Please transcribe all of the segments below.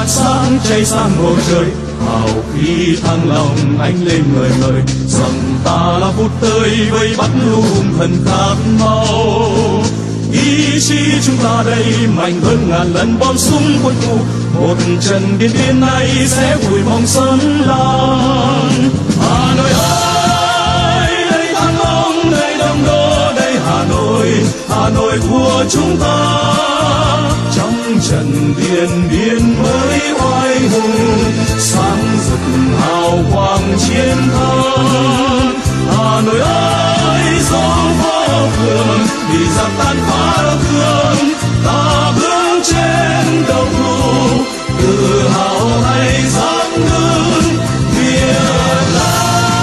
sáng cháy sang bầu trời. Hào khí thăng lòng anh lên ngời ngời, rằng ta là phút tơi vây bắt lưu hùng thần khát máu. Ý chí chúng ta đây mạnh hơn ngàn lần bom súng quân thù, một trận điện biên này sẽ vùi mong sớm lan. Hà Nội ơi, đây Thăng Long, đây Đông Đô, đây Hà Nội của chúng ta. Trong trận điện biên mới oai hùng, sáng rực hào quang chiến thắng. Hà Nội ơi, gió vô phường vì giặc tan phá đau thương, ta bước trên đầu thù tự hào hay dám đứng Việt Nam.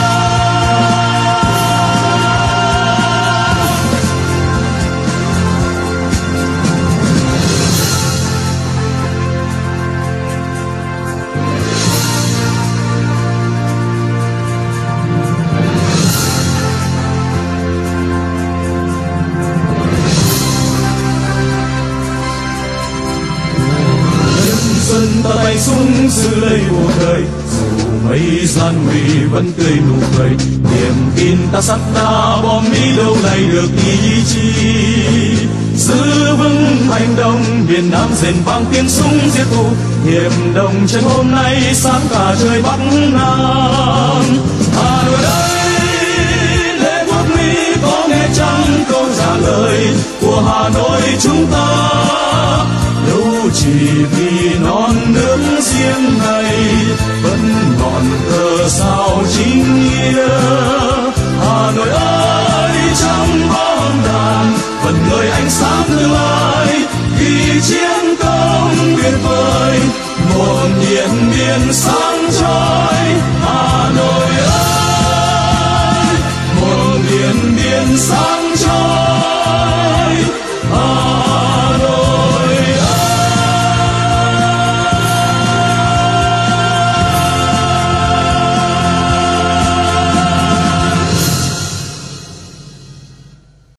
Dân ta tay súng giữ lấy bầu trời, dù mấy gian nguy vẫn tươi nụ cười. Niềm tin ta sắt đá bom mỹ đâu này được ý chí. Giữ vững hành động miền Nam rền vang tiếng súng giết thù. Hiệp đồng chân hôm nay sáng cả trời Bắc Nam. Hà Nội ơi, lễ quốc Mỹ có nghe chăng câu trả lời của Hà Nội chúng ta. Đâu chỉ vì non nước riêng này vẫn ngọn cờ sao chính nghĩa. Hà Nội ơi, trong bom đạn vẫn ngời ánh sáng tương lai vì chiến công tuyệt vời. Một Điện Biên sáng